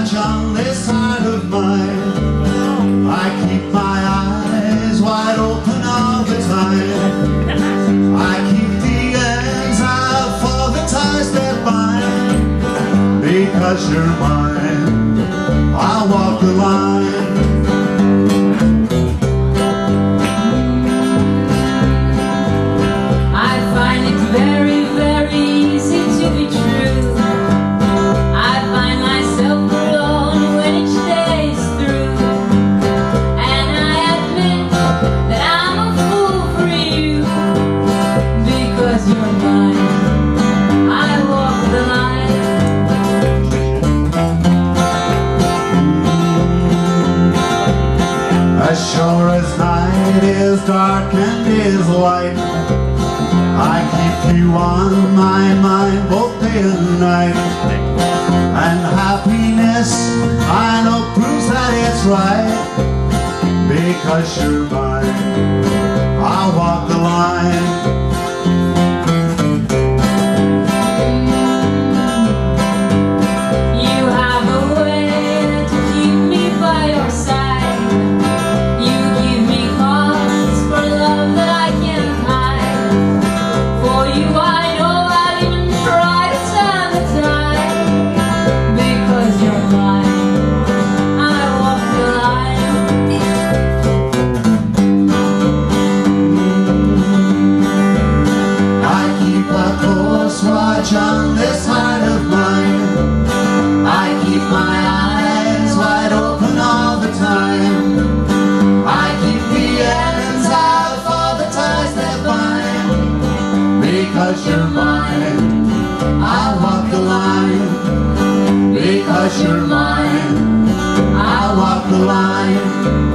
watch on this heart of mine. I keep my eyes wide open all the time. I keep the ends out for the ties that bind. Because you're mine, I'll walk the line. I find it very, very easy to be true. I find myself alone when each day is through. And I admit that I'm a fool for you. Because you're mine, I walk the line. As sure as night is dark and is light, I keep you on my mind both day and night. And happiness, I know, proves that it's right. Because you're mine, I'll walk the line. You have a way to keep me by your side. You give me cause for love that I can't hide. For you I know I'll even try to turn the tide. Because you're mine, I walk the line. I keep a close watch on this heart of mine. I keep my eyes wide open all the time. I keep the ends out for the ties that bind. Because you're mine, I'll walk the line. Because you're mine, I'll walk the line.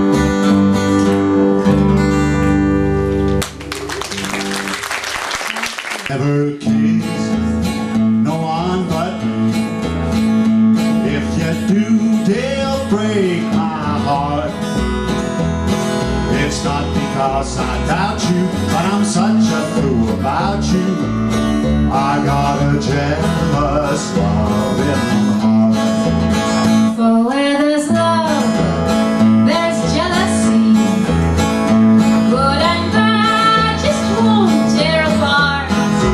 Never kiss no one but me. If you do, they'll break my heart. It's not because I doubt you, but I'm such a fool about you. I got a jealous love in my heart. For where there's love, there's jealousy. Good and bad just won't tear apart.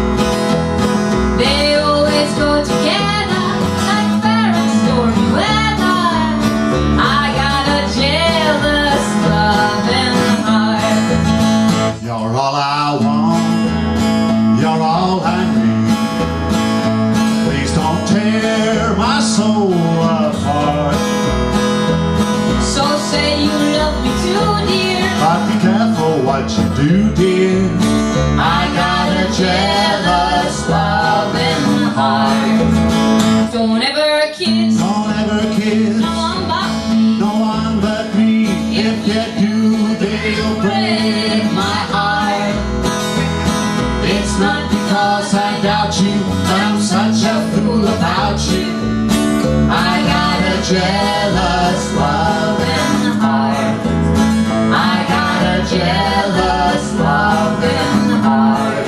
They always go together like fair and stormy weather. I got a jealous love in the heart. You're all I want, you're all I need. Please don't tear my soul apart. So say you love me too, dear. But be careful what you do, dear. I got a jealous love in the heart. Don't ever kiss Don't ever kiss no one but me. no one but me. If you do, they'll break my heart. It's not because I doubt you, but I'm such a fool about you. I got a jealous love in the heart. I got a jealous love in the heart.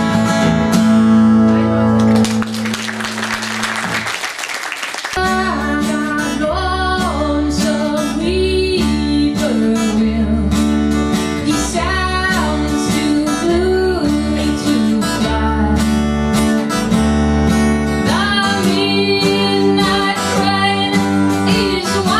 Lonesome whippoorwill, he sounds too blue to fly. The midnight train is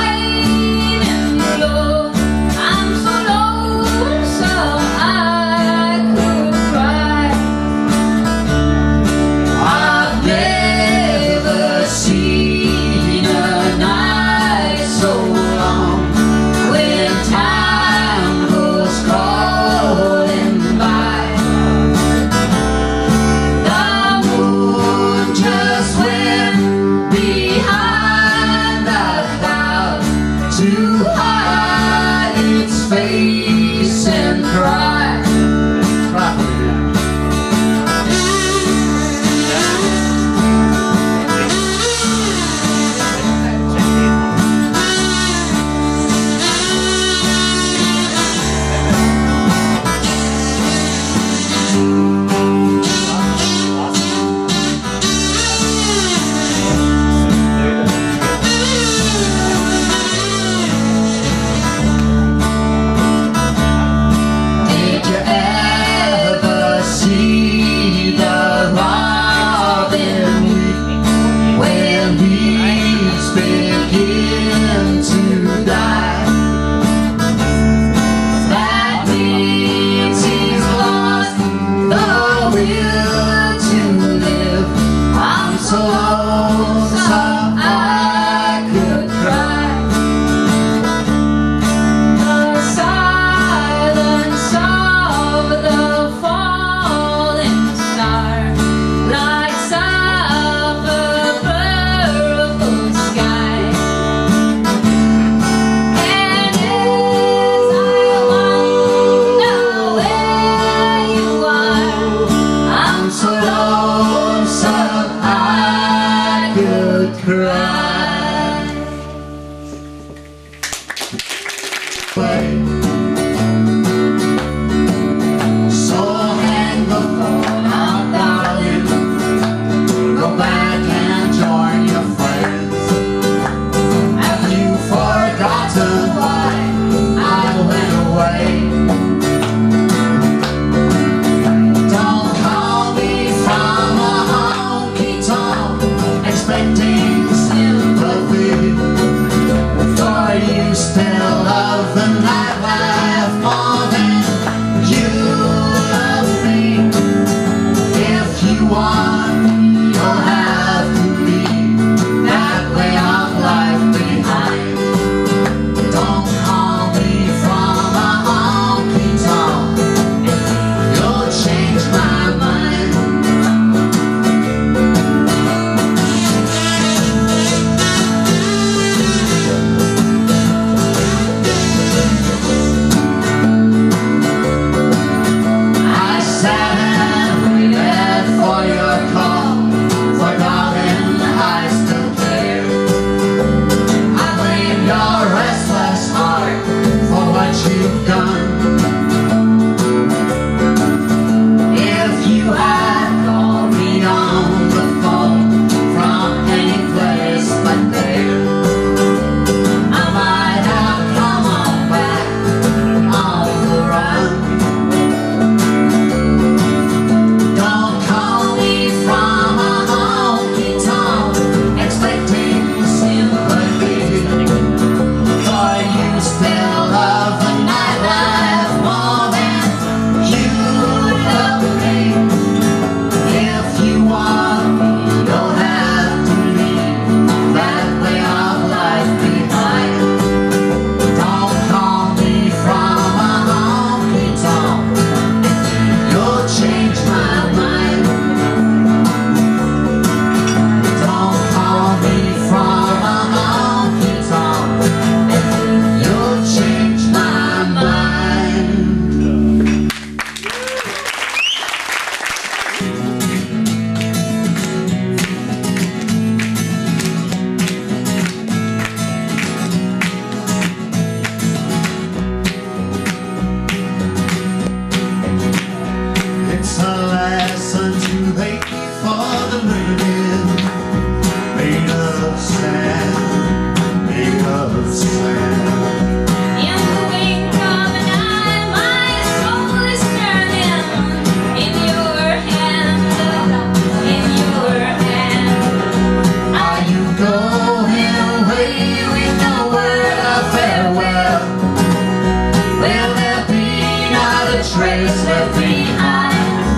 promised land. In the wink of an eye, my soul is turning in your hand, in your hand. Are you going away with no word of farewell? Will there be not a trace left behind?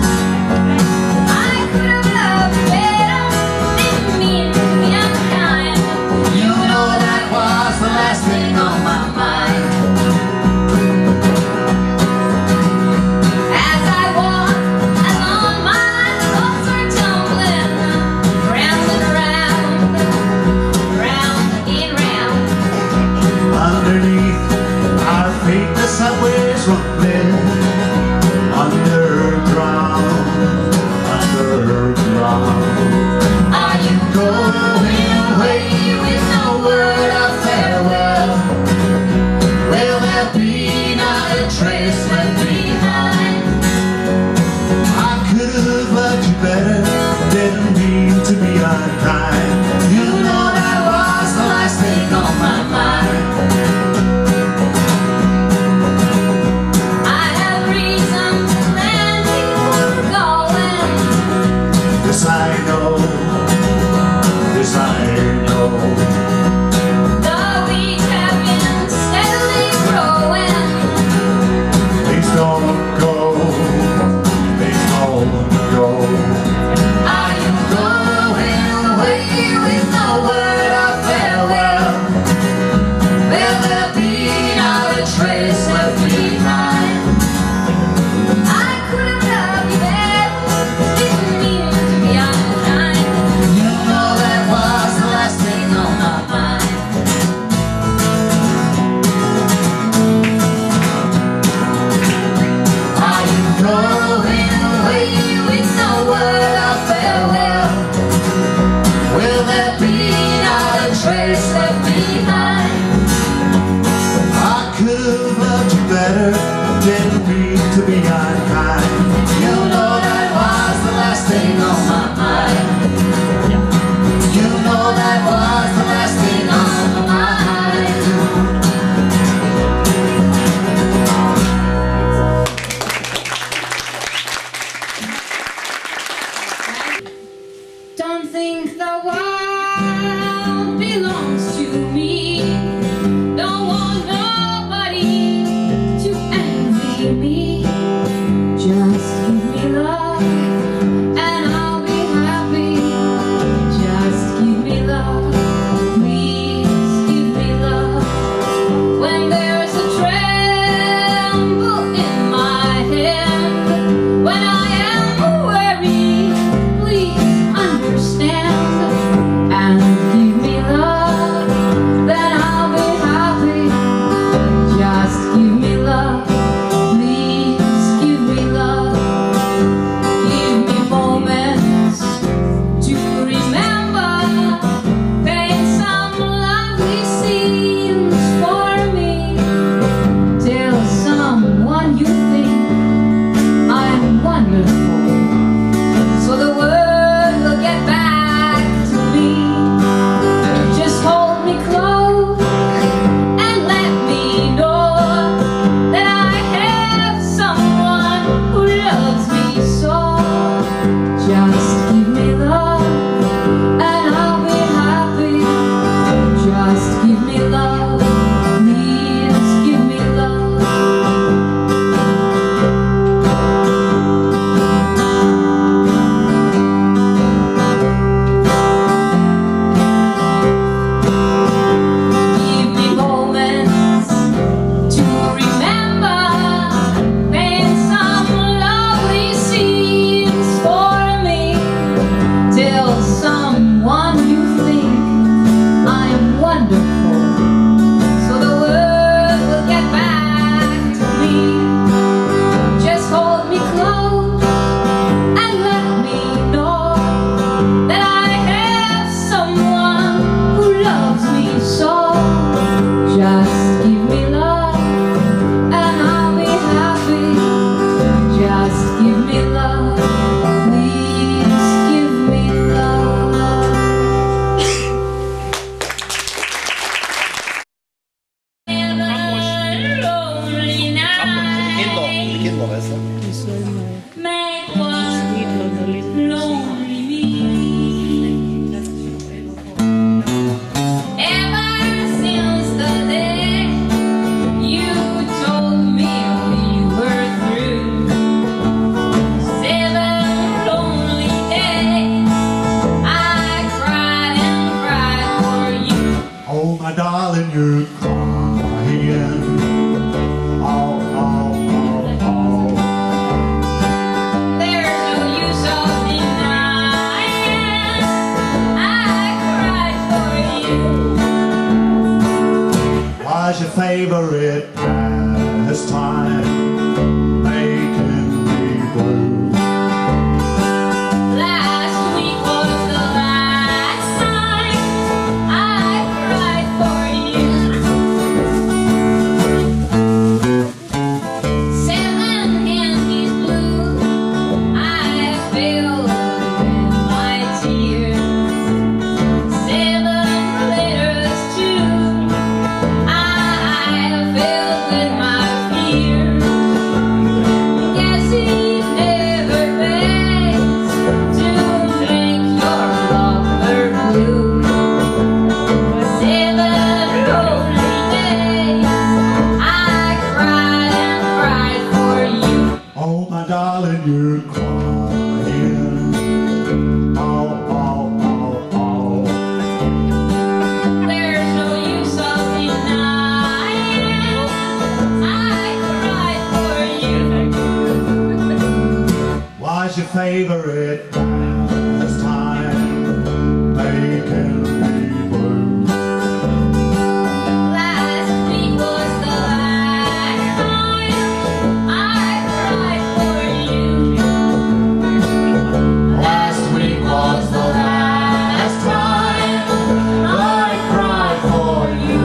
I could have loved you better, didn't mean to be unkind. You know that was the last thing on my mind. As I walk along, my thoughts are tumbling round and round, round and round. Underneath our feet the subway's rumbling. Underground, underground. Are you Going away with no word of farewell? Will there be not a trace left behind? I could have loved you better, didn't mean to be unkind. You know that was the last thing on my mind. I have reason to let you going. This I know, this I know. The weeks have been steadily growing. Please don't go, please don't go. Are you going away with no word of farewell? Will there be not a trace left behind? I could have loved you better, didn't mean to be unkind. You know that was the last thing on my mind. Are you going away with no word of farewell? Will there be not a trace left behind? I could have loved you better, didn't mean to be unkind. You know that was the last thing on my mind. You know that was the last thing on my mind. Don't think the world belongs to me. Don't want nobody to envy me. darling, you're crying. Oh, oh, oh, oh. There's no use of denying I cried for you. Was your favorite pastime making me blue? Last week was the last time I cried for you. 7 handies blue, I filled with my tears. 7 letters too, I filled with my fears. Guess it never pays to make your lover blue. 7 lonely days I cried and cried for you. Oh, my darling, you're crying. Oh, oh, oh, oh. There's no use of denying I cried for you. Was your favorite pastime making me blue? Last week was the last time I cried for you. Last week was the last time I cried for you.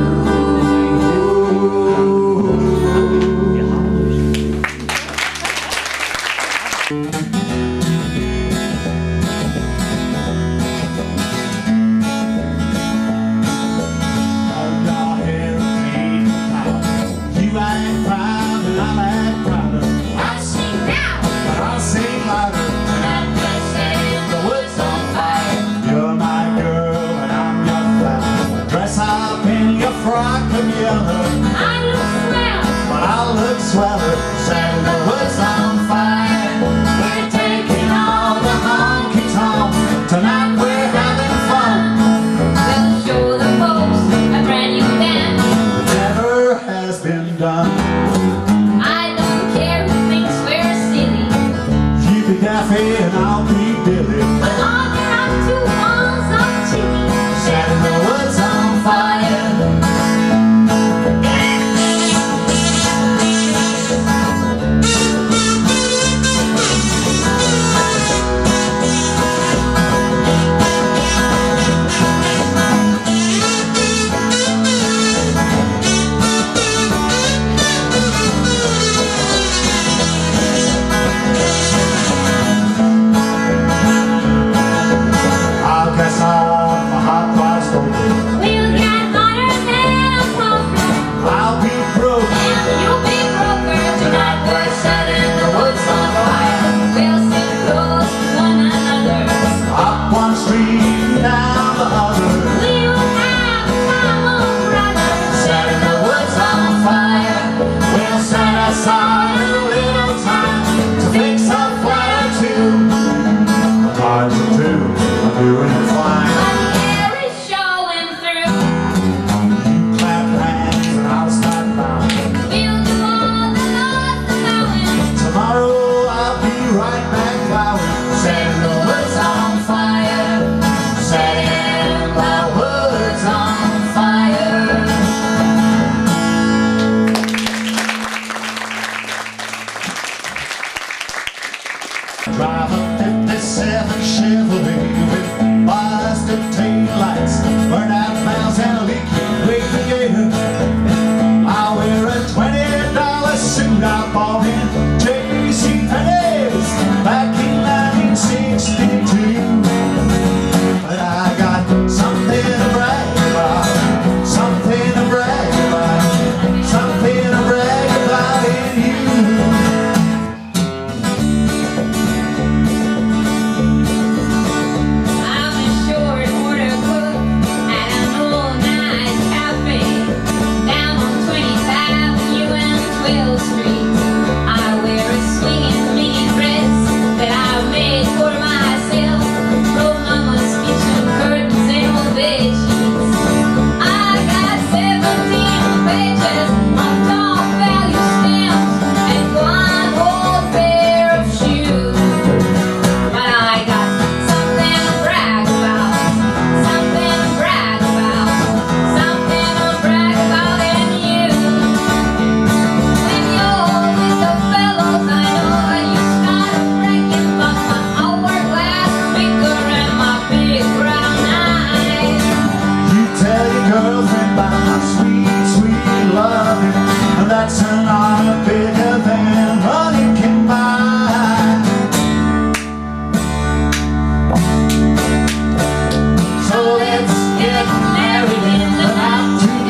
You act proud and I act prouder. I'll sing now. But I'll sing louder. I'm just saying The wood's on fire. You're my girl and I'm your flower. Dress up in your frock of yellow, I look swell. but I'll look sweller. Setting the wood's on fire. We're taking all the honky tonks. Tonight we're having fun. We'll show the folks a brand new dance. Never has been done. I don't care who thinks we're silly. You be Daffy and I'll be Billy. But all there are 2 balls of chili. Setting the wood's on fire.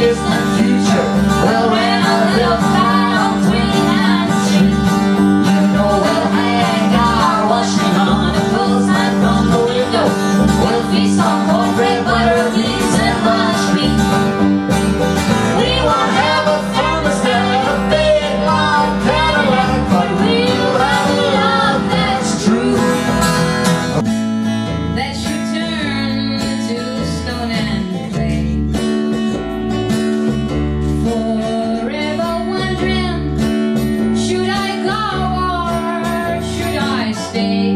distant future. Well, when a little fat on 29th Street, you know we'll hang our washing on a poolside from the window. We'll feast on cornbread, butter, beans, and lunch meat. We won't have a thermostat, a big long Cadillac, but we'll have a love that's true. That should turn to stone and clay. Forever wondering, should I go or should I stay?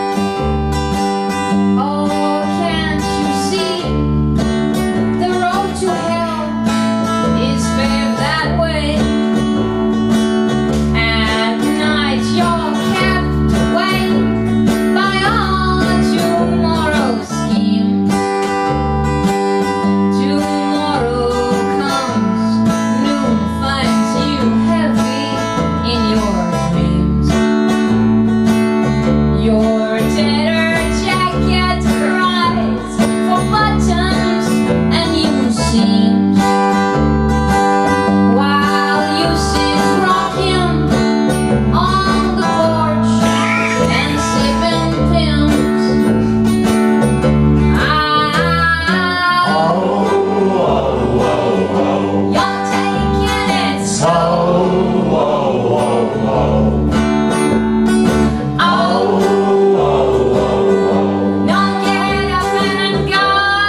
Oh, can't you see the road to hell is paved that way? At night you're kept awake by all tomorrow's schemes. Tomorrow comes, noon finds you heavy in your dreams. Your tattered jacket cries for buttons and new seams, while you sit rocking on the porch and sipping Pimm's. You're taking it slow. Don't get up and go.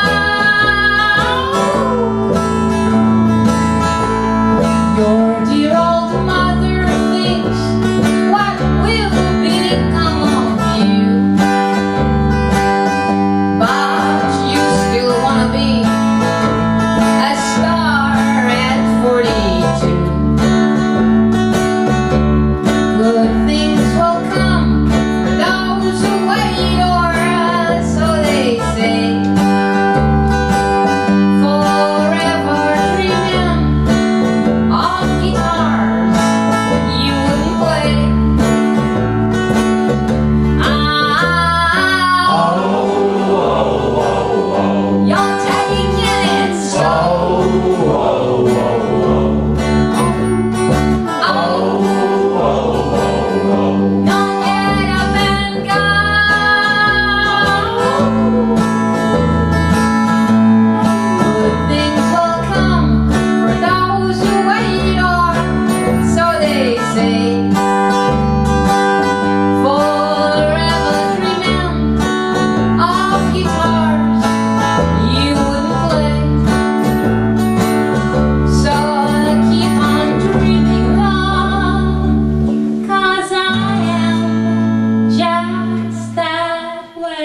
Your dear old mother thinks, what will become of you? But you still wanna be a star at 42. Good things will come for those who wait, or so they say. Forever dreaming of guitars you wouldn't play. You're taking it slow. Don't get up and go. Good things will come for those who wait, or so they say. Forever dreaming of guitars you wouldn't play. So keep on dreaming on, 'cause I am just that way.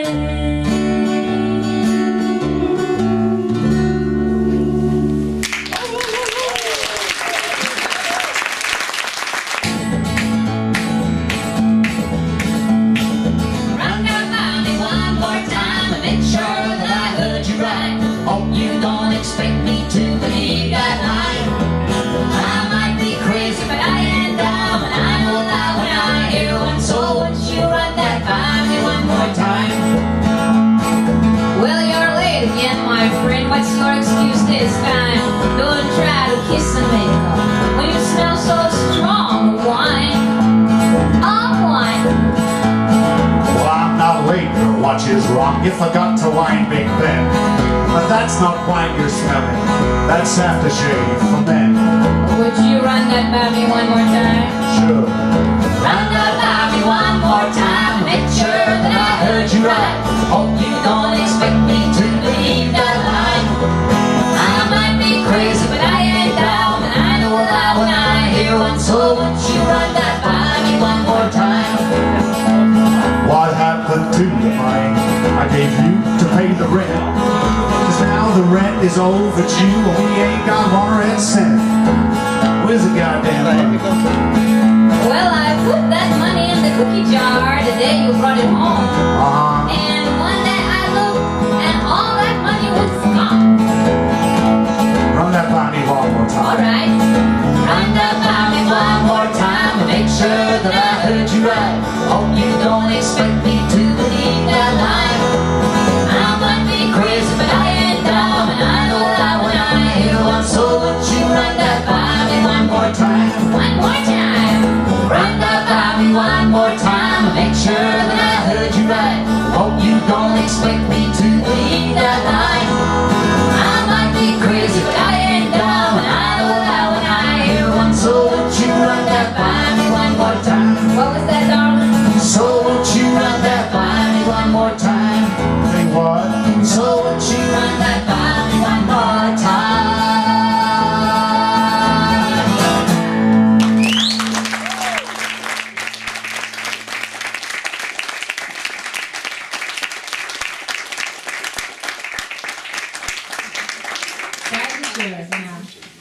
Run down by me one more time and make sure that I heard you right. Hope you don't expect me to believe that lie. I might be crazy, but I ain't dumb, and I know that when I hear one. So won't you run that by me one more time? Well, you're late again, my friend. What's your excuse this time? Don't try to kiss and make up when you smell so strong of wine. Of wine. Well, I'm not late, your watch is wrong. You forgot to wind Big Ben. But that's not wine you're smelling, that's aftershave for men. Would you run that by me one more time? Sure. Run that by me one more time. Make sure that I heard you right. Hope you don't expect me to believe that lie. I might be crazy, but I ain't dumb, and I know that when I hear one. So won't you run that by me one more time? What happened to the money I gave you to pay the rent? 'Cause now the rent is overdue and we ain't got 1 red cent. Where's the goddamn money? Well, I put that money in the cookie jar the day you brought it home. And one day I looked and all that money was gone. Run that by me one more time. Alright. Run that by me one more time and make sure that I heard you right. Hope you don't expect me to believe that lie. I might be crazy, but I ain't dumb, and I know that when I hear one. So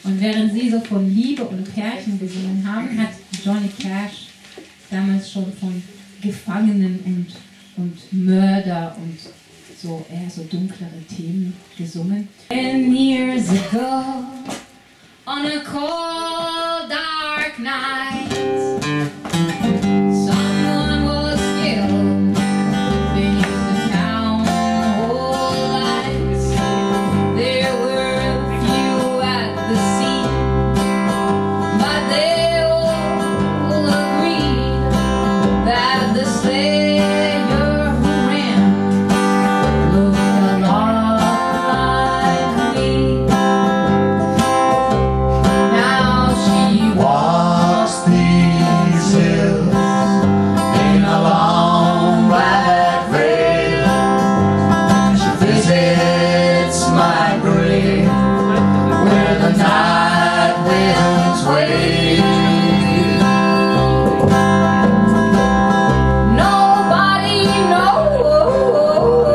Und während sie so von Liebe und Pärchen gesungen haben, hat Johnny Cash damals schon von Gefangenen und Mörder und so eher so dunklere Themen gesungen. 10 years ago, on a cold dark night, someone was killed beneath the town hall lights. There were a few at the scene, but they all agreed that the slayer who ran looked a lot like me. Now she Walks these hills in a long black veil. She visits my grave where the night winds wave. Nobody knows,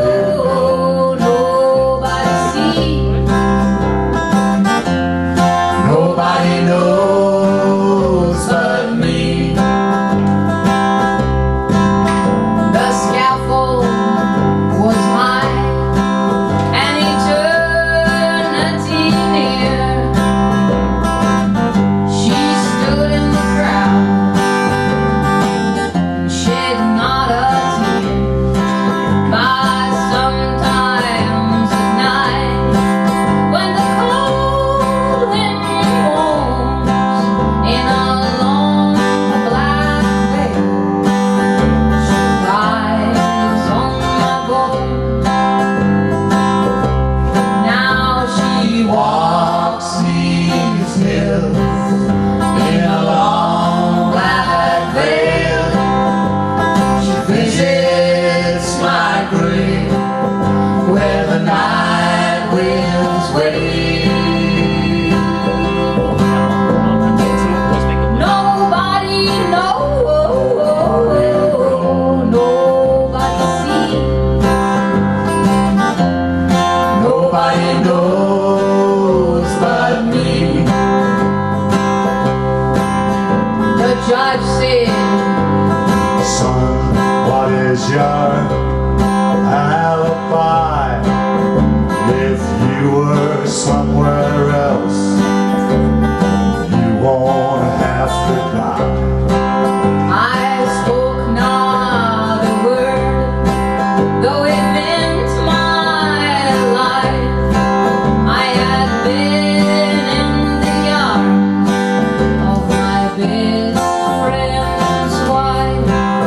nobody sees. Nobody knows but me. The scaffold was mine, an eternity near. She stood in the crowd and shed not a tear. But sometimes at night, when the cold wind moans in a long black veil, she rides on my bones. Now she Walks these hills in a long black veil. She visits my grave where the night winds wave. Nobody knows, nobody sees. Nobody knows but me. The judge said, Son, what is your alibi? If you were somewhere else, you won't have to die. I spoke not a word, though it meant my life. I had been in the arms of my best friend's wife.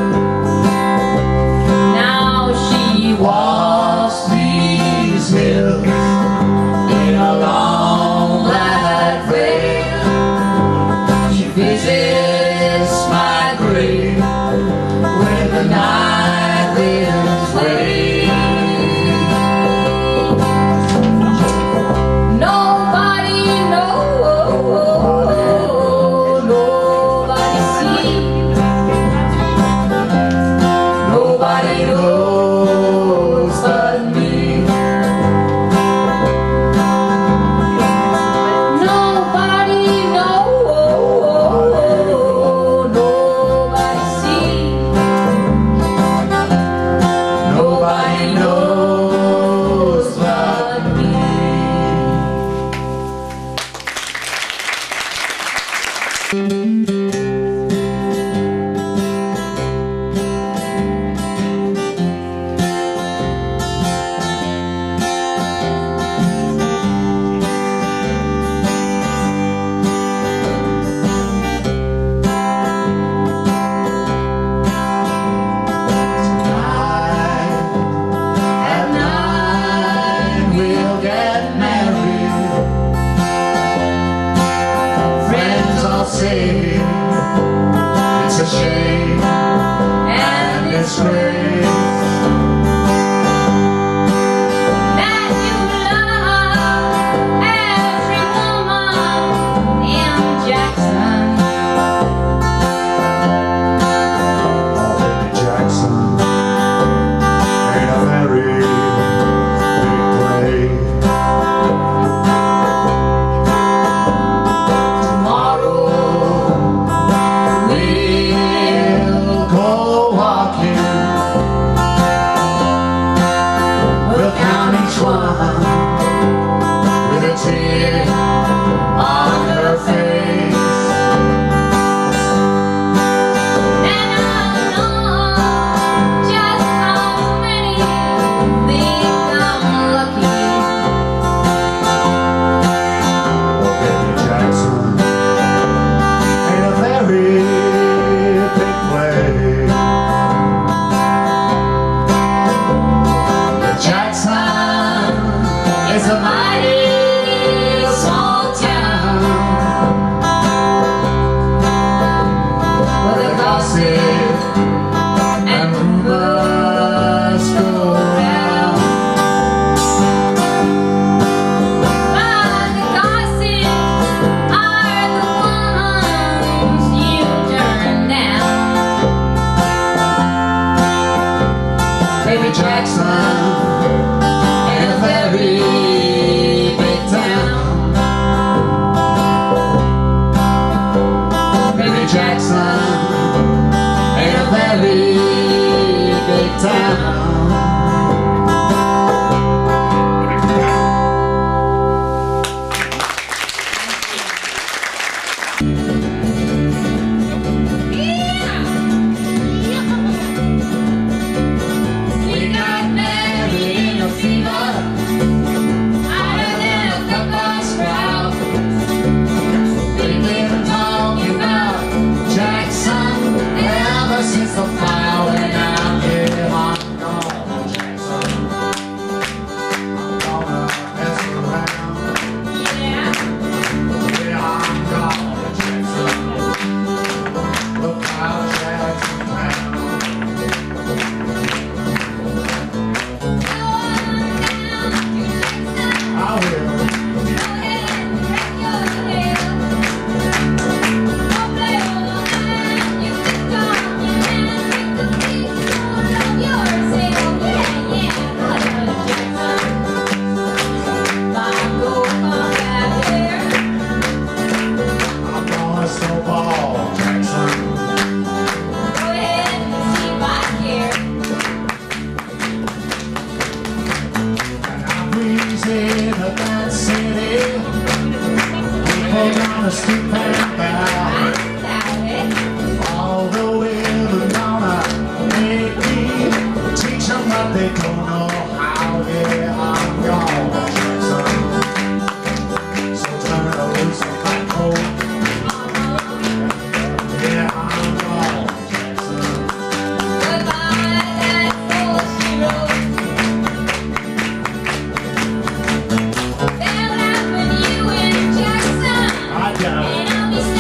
Now she Walks these hills in a long black veil. She visits my grave where the night winds wave. Nobody knows, nobody sees. Nobody knows but me. Nobody knows, nobody sees. Nobody knows but me. At night we'll get married. Friends all say it's a shame and disgrace. That you love every woman in Jackson. Oh, baby Jackson ain't a very big place. steep and bow. All the women gonna make me teach them what they don't know how. Yeah, I'm gone, Jackson. So turn it loose on my coat. Yeah, I'm gone, Jackson. Goodbye, that's all she wrote. They'll laugh when you in Jackson, I got it. and I'll be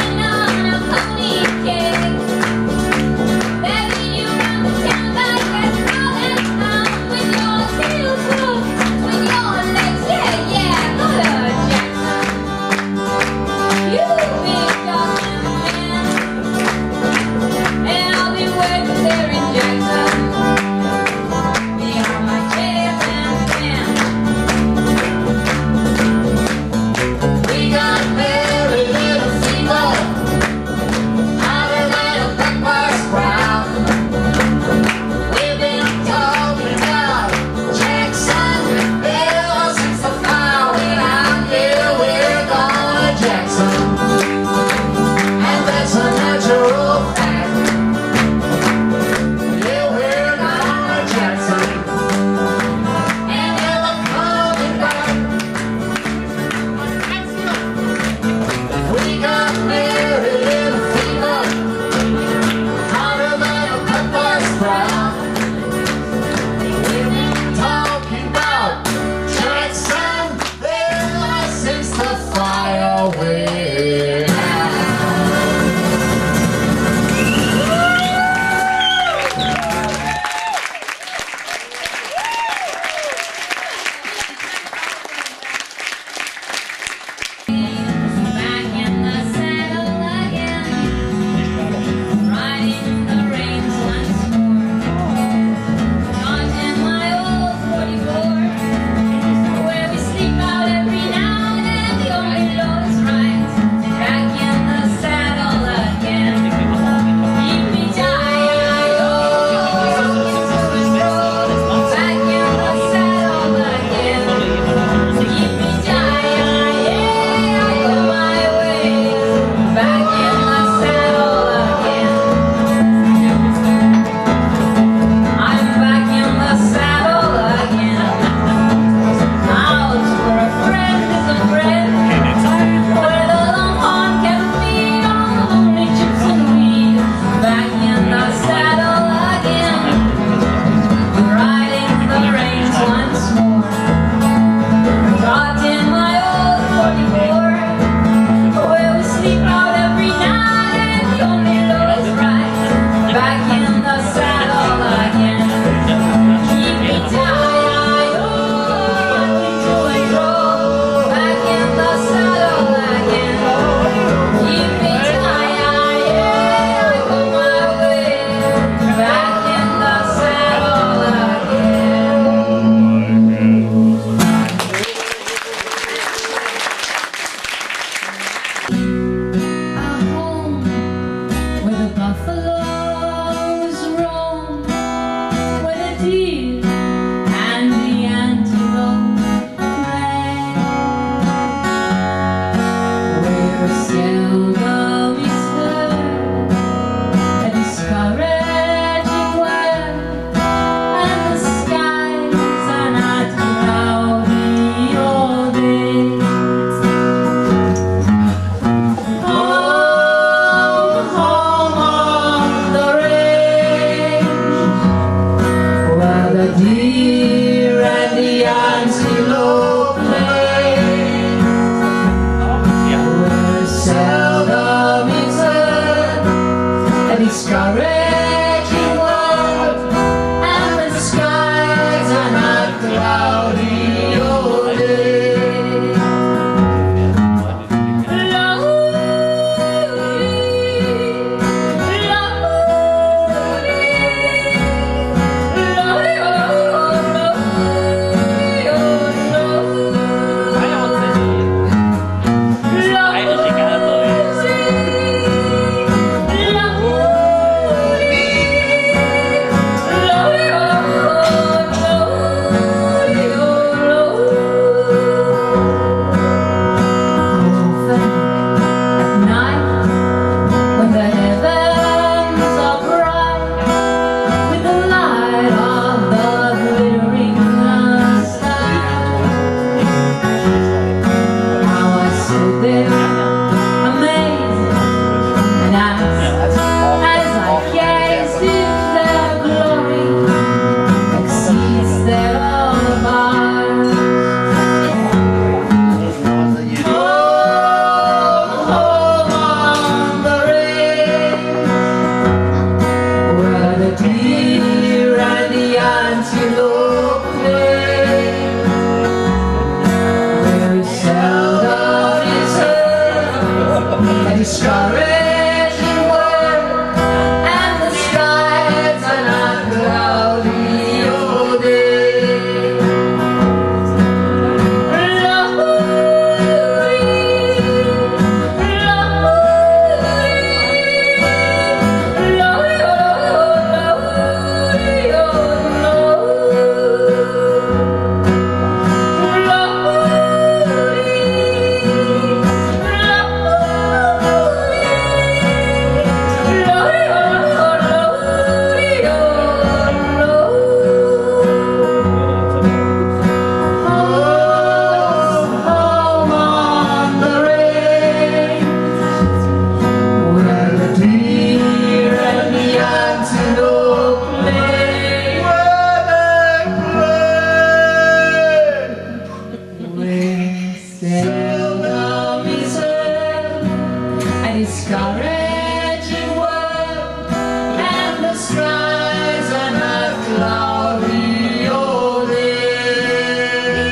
discouraging world, and the skies are not cloudy all day. Discouraging world, and the skies are not cloudy all day.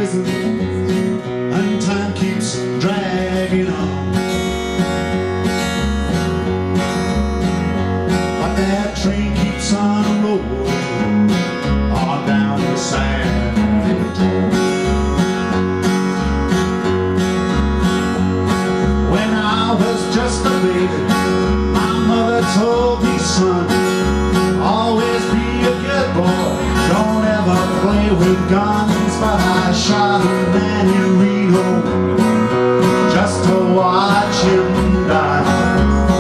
prison and time keeps dragging on. But that train keeps on rolling on down the San Antonio. When I was just a baby, my mother told me, son, always be a good boy, don't ever play with guns. But I shot a man in Reno just to watch him die.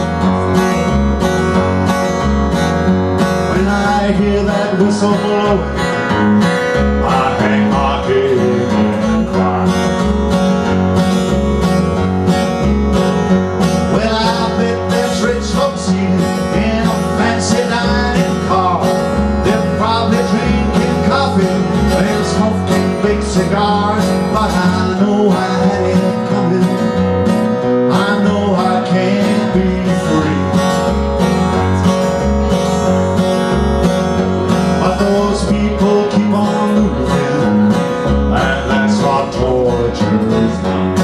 When I hear that whistle blowing, I hang my head and cry. Well, I bet there's rich folks eating in a fancy dining car. They're probably drinking coffee, they're smoking big cigars. But I know I had it coming, I know I can't be free. But those people keep on moving, and that's what torture's done.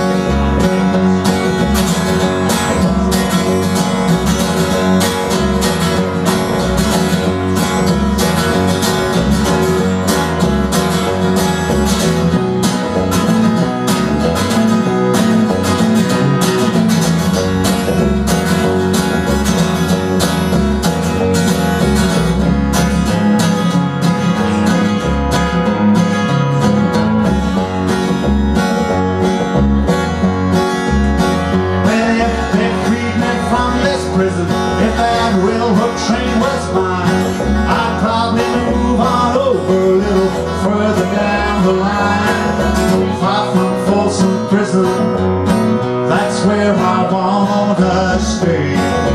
If that railroad train was mine, I'd probably move on over a little further down the line. Far from Folsom Prison, that's where I wanna stay.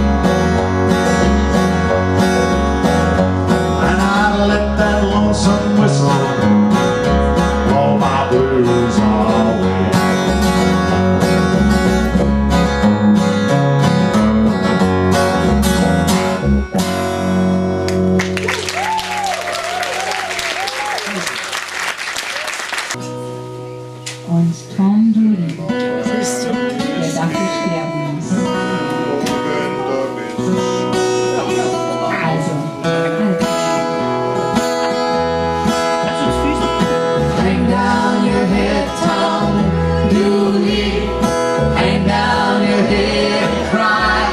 And I'd let that lonesome whistle blow my blues away. Und Tom Dooley, der dafür sterben muss. Also, hang down your head, Tom Dooley. Hang down your head and cry.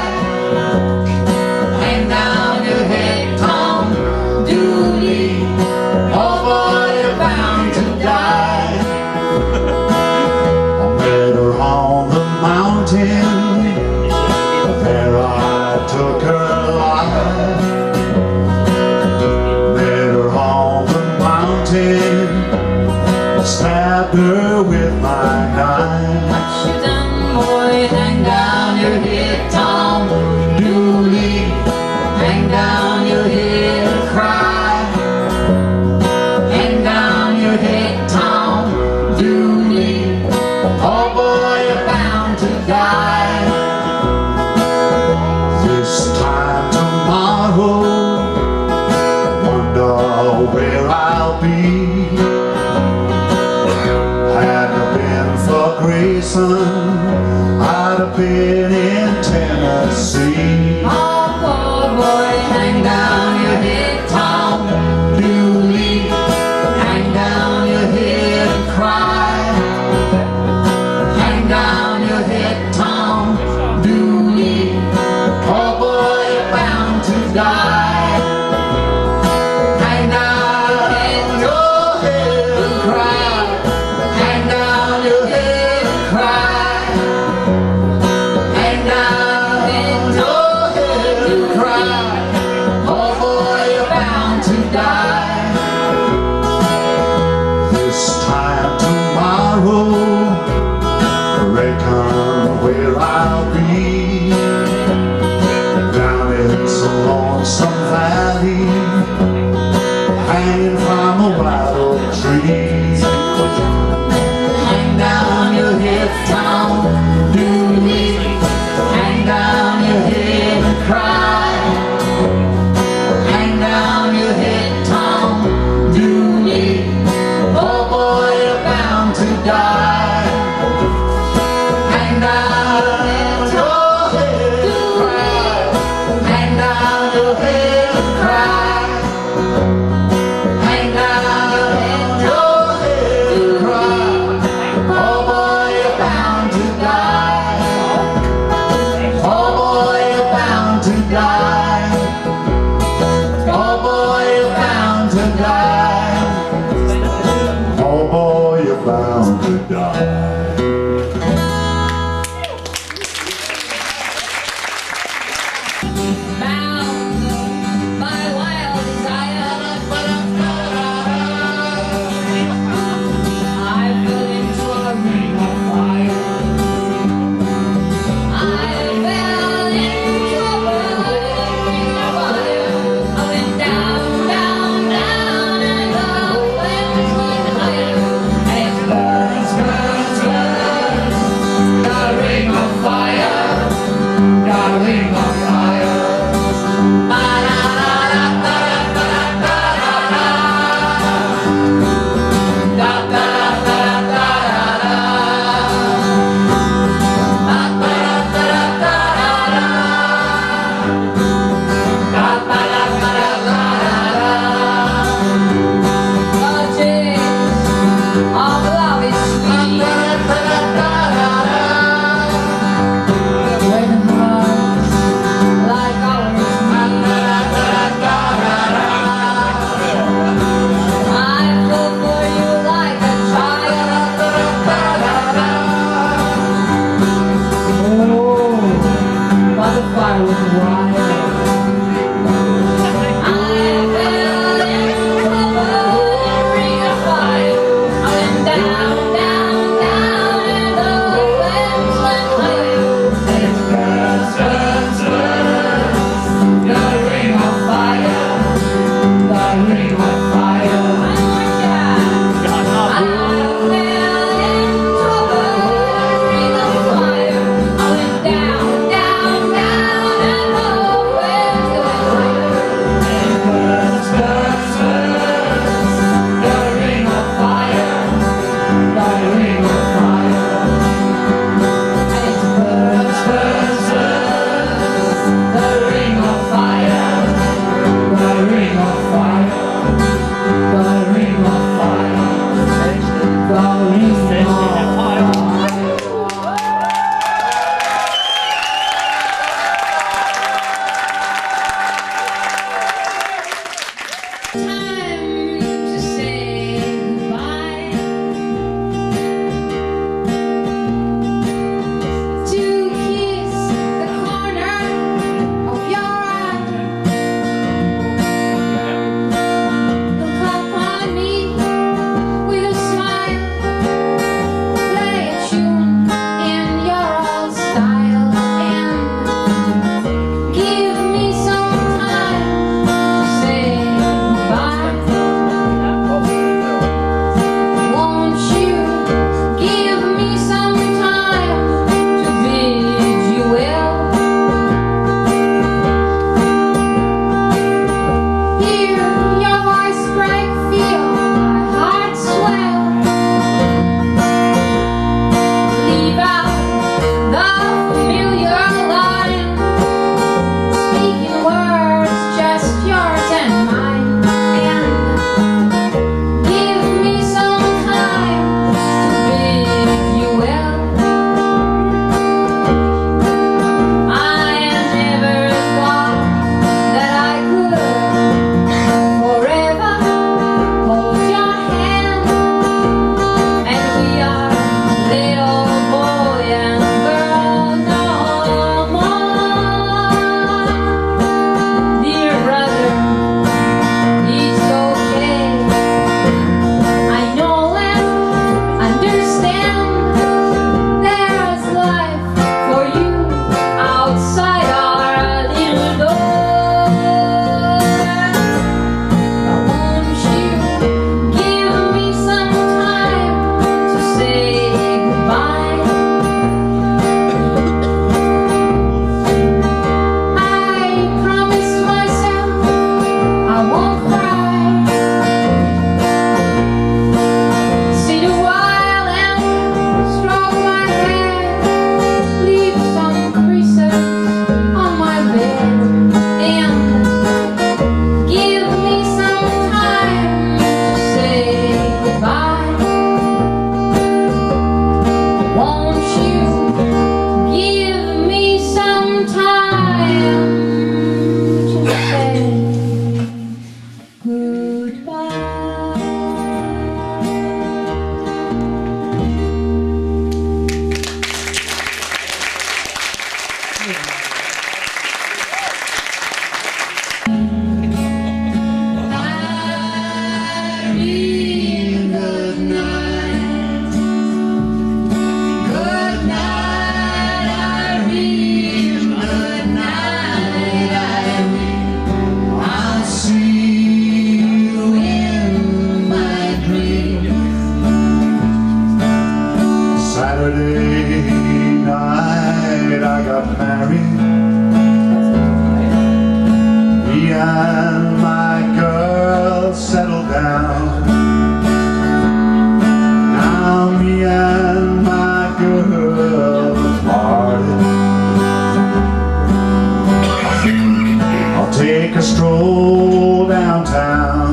Hang down your head, Tom Dooley. Oh boy, you're bound to die. Better on the mountain, there I took her life. Better on the mountain, stabbed her with my knife. What you done, boy? Hang down your head, Tom Dooley, hang down your head and cry. Hang down your head, Tom Dooley. Oh boy, you're bound to die. This time tomorrow, wonder where I'll be. Had it been for Grayson, I'd have been in Tennessee. Oh, poor boy, hang down your head, Tom Dooley, hang down your head and cry. Hang down your head, Tom Dooley. Oh boy, you're bound to die. Hang down your head and cry. Hang down your head and cry. Hang down your to die. Hang down your head and cry. Hang down your head and cry. Hang down your head and cry. Oh boy, you're bound to die. Oh boy, you're bound to die. Oh boy, you're bound to die. Oh boy, you're bound to die. Bound by wild desire, I fell into a ring of fire. I fell into a ring of fire. I went down, down, down, and the flames went higher. And it burns, burns, burns, the ring of fire, the ring of fire. Fire with the wire. I fell into a ring of fire. I went down, down, down, and the flames went higher. And it burns, burns, burns, the ring of fire, the ring of fire. One more time. I fell into a ring of fire. I went down, down, down, and the flames went higher. And it burns, burns, burns, the ring of fire, the ring of fire. And it burns, burns, burns, the ring of fire, the ring of fire, the ring of fire, the ring of fire. Time to say goodbye, to kiss the corner of your eye. Look upon me with a smile Saturday night I got married. Me and my girl settled down. Now me and my girl parted. I'll take a stroll downtown.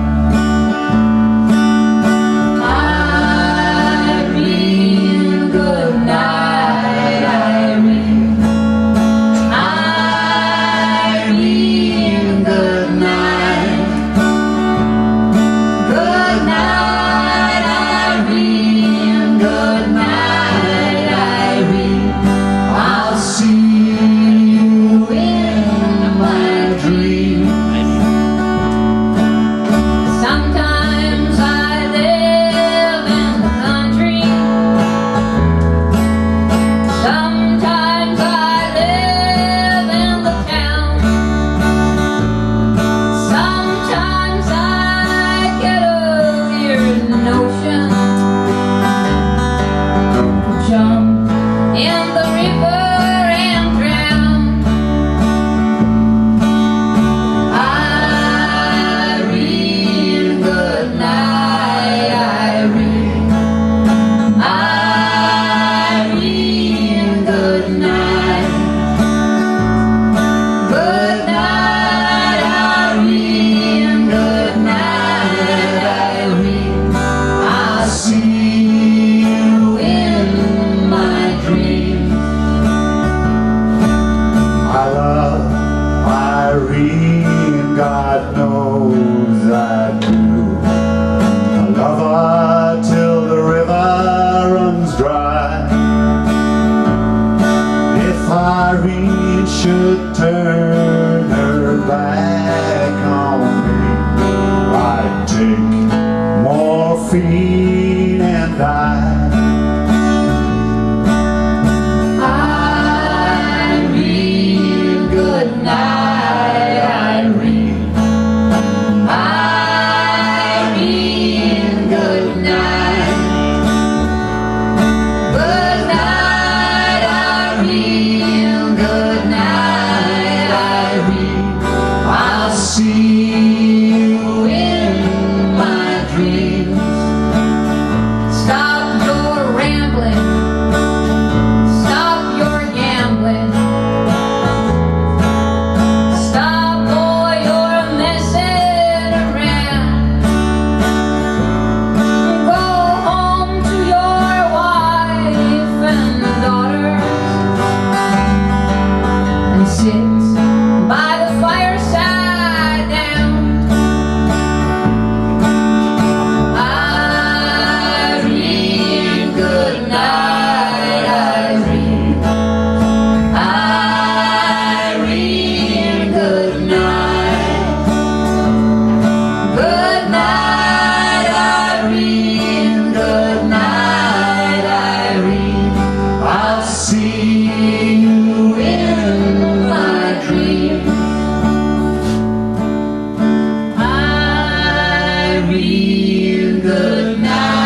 God knows I do. I love her till the river runs dry. If Irene should turn her back on me, I'd take morphine and die. Irene, good night. By the fireside down. Irene, good night. Irene, Irene, good night. Good night, Irene. Good night, Irene. I'll see you in my dreams. Irene, good night.